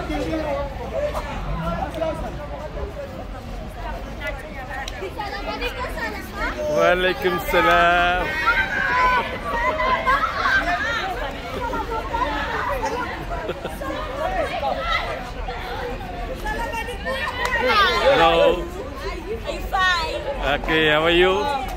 Waalaikumsalam. Hello. Are you fine? Okay, how are you?